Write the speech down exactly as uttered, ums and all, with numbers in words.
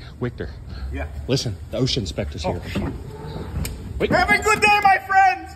Victor. Yeah. Listen, the OSHA inspector's here. Oh, wait. Have a good day, my friends!